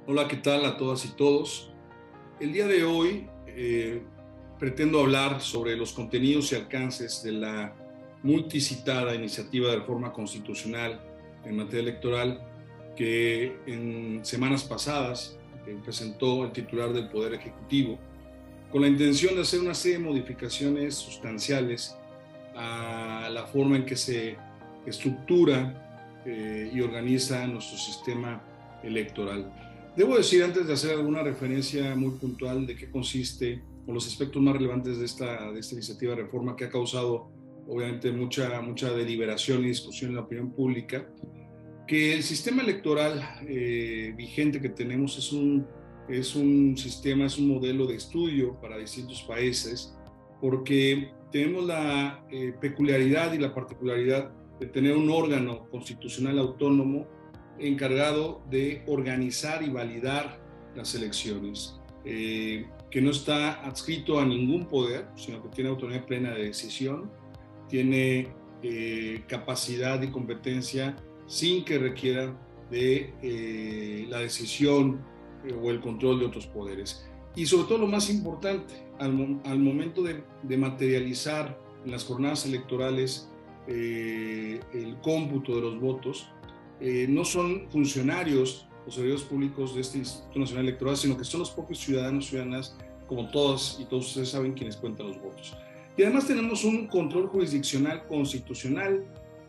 Hola, ¿qué tal a todas y todos? El día de hoy pretendo hablar sobre los contenidos y alcances de la multicitada iniciativa de reforma constitucional en materia electoral que en semanas pasadas presentó el titular del Poder Ejecutivo con la intención de hacer una serie de modificaciones sustanciales a la forma en que se estructura y organiza nuestro sistema electoral. Debo decir, antes de hacer alguna referencia muy puntual de qué consiste o los aspectos más relevantes de esta iniciativa de reforma que ha causado obviamente mucha deliberación y discusión en la opinión pública, que el sistema electoral vigente que tenemos es un sistema, es un modelo de estudio para distintos países, porque tenemos la peculiaridad y la particularidad de tener un órgano constitucional autónomo encargado de organizar y validar las elecciones, que no está adscrito a ningún poder, sino que tiene autonomía plena de decisión, tiene capacidad y competencia sin que requiera de la decisión o el control de otros poderes. Y sobre todo lo más importante, al momento de materializar en las jornadas electorales el cómputo de los votos, no son funcionarios los servidores públicos de este Instituto Nacional Electoral, sino que son los propios ciudadanos, ciudadanas, como todas y todos ustedes saben, quienes cuentan los votos. Y además tenemos un control jurisdiccional constitucional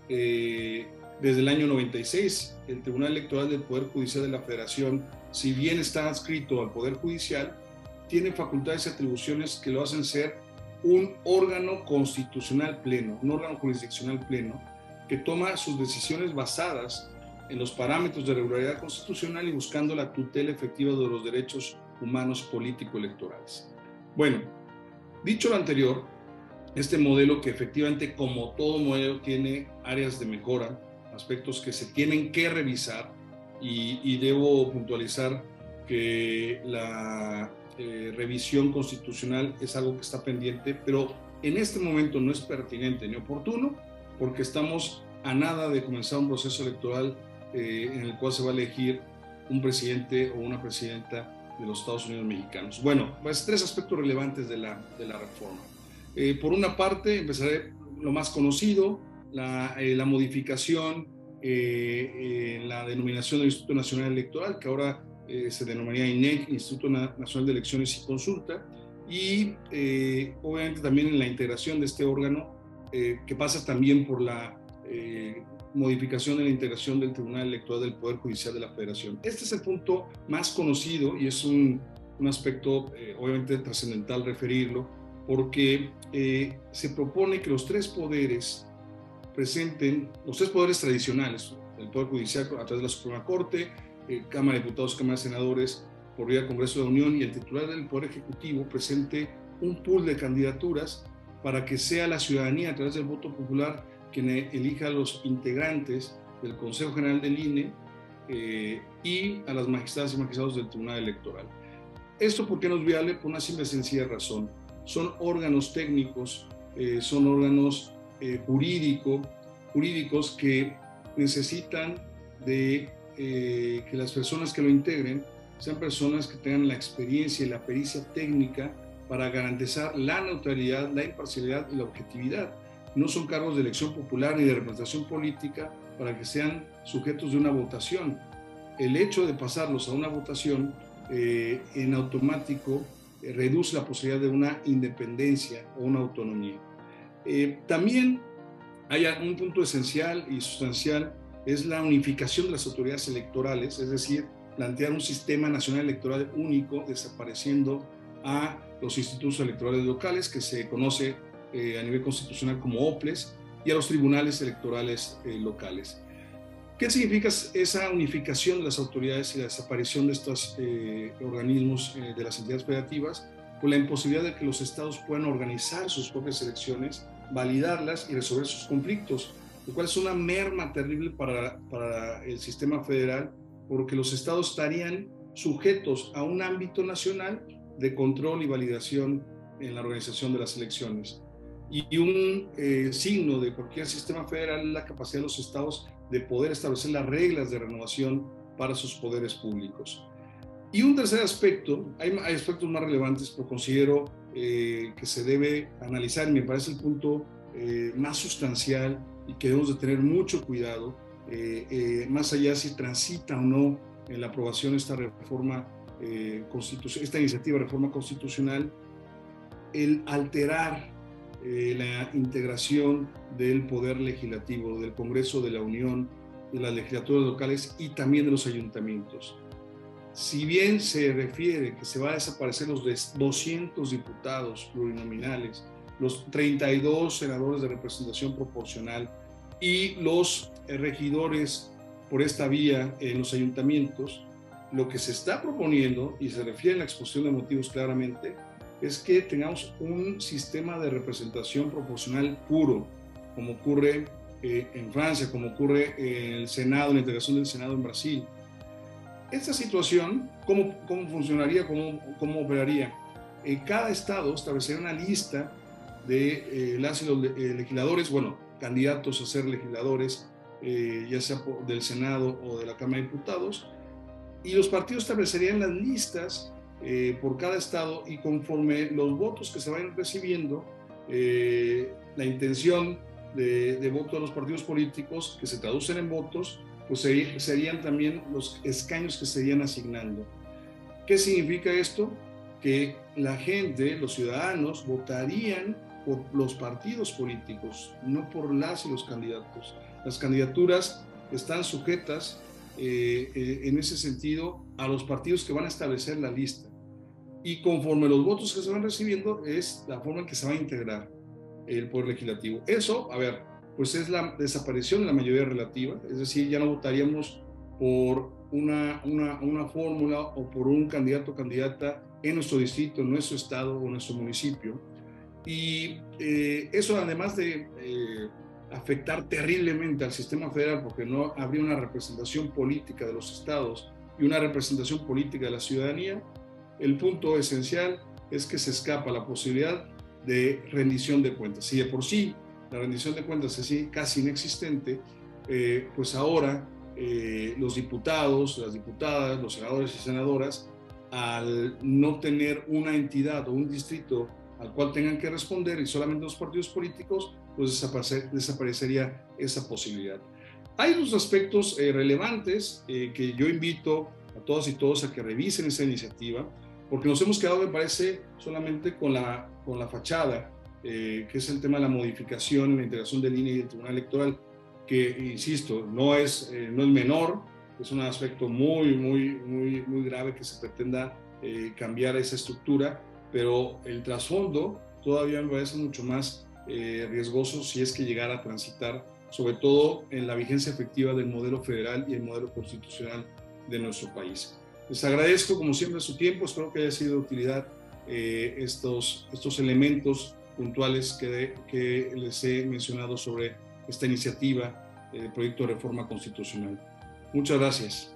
desde el año 96. El Tribunal Electoral del Poder Judicial de la Federación, si bien está adscrito al Poder Judicial, tiene facultades y atribuciones que lo hacen ser un órgano constitucional pleno, un órgano jurisdiccional pleno, que toma sus decisiones basadas en los parámetros de regularidad constitucional y buscando la tutela efectiva de los derechos humanos político-electorales. Bueno, dicho lo anterior, este modelo que efectivamente, como todo modelo, tiene áreas de mejora, aspectos que se tienen que revisar, y debo puntualizar que la revisión constitucional es algo que está pendiente, pero en este momento no es pertinente ni oportuno, porque estamos a nada de comenzar un proceso electoral en el cual se va a elegir un presidente o una presidenta de los Estados Unidos mexicanos. Bueno, pues tres aspectos relevantes de la reforma. Por una parte, empezaré lo más conocido, la modificación en la denominación del Instituto Nacional Electoral, que ahora se denominaría INEC, Instituto Nacional de Elecciones y Consulta, y obviamente también en la integración de este órgano, que pasa también por la modificación de la integración del Tribunal Electoral del Poder Judicial de la Federación. Este es el punto más conocido y es un aspecto obviamente trascendental referirlo, porque se propone que los tres poderes presenten, los tres poderes tradicionales, el Poder Judicial a través de la Suprema Corte, Cámara de Diputados, Cámara de Senadores, por vía del Congreso de la Unión, y el titular del Poder Ejecutivo presente un pool de candidaturas para que sea la ciudadanía a través del voto popular quien elija a los integrantes del Consejo General del INE y a las magistradas y magistrados del Tribunal Electoral. ¿Esto por qué no es viable? Por una simple y sencilla razón. Son órganos técnicos, son órganos jurídicos que necesitan de que las personas que lo integren sean personas que tengan la experiencia y la pericia técnica para garantizar la neutralidad, la imparcialidad y la objetividad. No son cargos de elección popular ni de representación política para que sean sujetos de una votación. El hecho de pasarlos a una votación en automático reduce la posibilidad de una independencia o una autonomía. También hay un punto esencial y sustancial, es la unificación de las autoridades electorales, es decir, plantear un sistema nacional electoral único, desapareciendo a los institutos electorales locales, que se conoce a nivel constitucional como OPLES, y a los tribunales electorales locales. ¿Qué significa esa unificación de las autoridades y la desaparición de estos organismos de las entidades federativas? Con la imposibilidad de que los estados puedan organizar sus propias elecciones, validarlas y resolver sus conflictos, lo cual es una merma terrible para el sistema federal, porque los estados estarían sujetos a un ámbito nacional de control y validación en la organización de las elecciones. Y un signo de cualquier sistema federal es la capacidad de los estados de poder establecer las reglas de renovación para sus poderes públicos. Y un tercer aspecto, hay aspectos más relevantes, pero considero que se debe analizar, y me parece el punto más sustancial y que debemos de tener mucho cuidado, más allá si transita o no en la aprobación esta reforma esta iniciativa de reforma constitucional, el alterar la integración del Poder Legislativo, del Congreso de la Unión, de las legislaturas locales y también de los ayuntamientos. Si bien se refiere que se va a desaparecer los 200 diputados plurinominales, los 32 senadores de representación proporcional y los regidores por esta vía en los ayuntamientos, lo que se está proponiendo, y se refiere en la exposición de motivos claramente, es que tengamos un sistema de representación proporcional puro, como ocurre en Francia, como ocurre en el Senado, en la integración del Senado en Brasil. Esta situación, ¿cómo funcionaría, cómo operaría? Cada estado establecería una lista de las y los legisladores, bueno, candidatos a ser legisladores, ya sea del Senado o de la Cámara de Diputados, y los partidos establecerían las listas por cada estado, y conforme los votos que se vayan recibiendo, la intención de voto de los partidos políticos, que se traducen en votos, pues serían también los escaños que se irían asignando. ¿Qué significa esto? Que la gente, los ciudadanos, votarían por los partidos políticos, no por las y los candidatos. Las candidaturas están sujetas en ese sentido a los partidos que van a establecer la lista. Y conforme los votos que se van recibiendo es la forma en que se va a integrar el Poder Legislativo. Eso, a ver, pues es la desaparición de la mayoría relativa, es decir, ya no votaríamos por una fórmula o por un candidato o candidata en nuestro distrito, en nuestro estado o en nuestro municipio. Y eso, además de afectar terriblemente al sistema federal, porque no habría una representación política de los estados y una representación política de la ciudadanía, el punto esencial es que se escapa la posibilidad de rendición de cuentas. Si de por sí la rendición de cuentas es casi inexistente, pues ahora los diputados, las diputadas, los senadores y senadoras, al no tener una entidad o un distrito al cual tengan que responder y solamente los partidos políticos, pues desaparecería esa posibilidad. Hay dos aspectos relevantes que yo invito a todas y todos a que revisen esa iniciativa, porque nos hemos quedado, me parece, solamente con la fachada, que es el tema de la modificación y la integración del INE y del Tribunal Electoral, que, insisto, no es menor, es un aspecto muy grave que se pretenda cambiar esa estructura, pero el trasfondo todavía me parece mucho más riesgoso si es que llegara a transitar, sobre todo en la vigencia efectiva del modelo federal y el modelo constitucional de nuestro país. Les agradezco, como siempre, su tiempo. Espero que haya sido de utilidad estos elementos puntuales que les he mencionado sobre esta iniciativa, el proyecto de reforma constitucional. Muchas gracias.